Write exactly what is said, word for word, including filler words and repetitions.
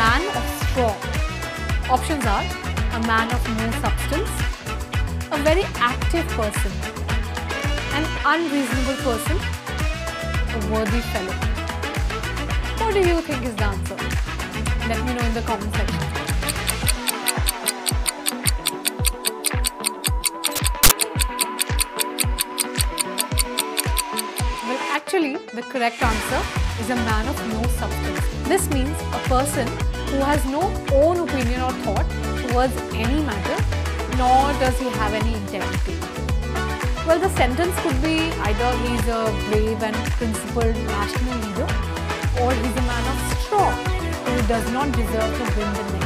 man of straw. Options are a man of no substance, a very active person, an unreasonable person, a worthy fellow. What do you think is the answer? Let me know in the comment section. Well, actually, the correct answer is a man of no substance. This means a person who has no own opinion or thought towards any matter, nor does he have any integrity. Well, the sentence could be either he's a brave and principled national leader, or he's a man of straw who does not deserve to win the next.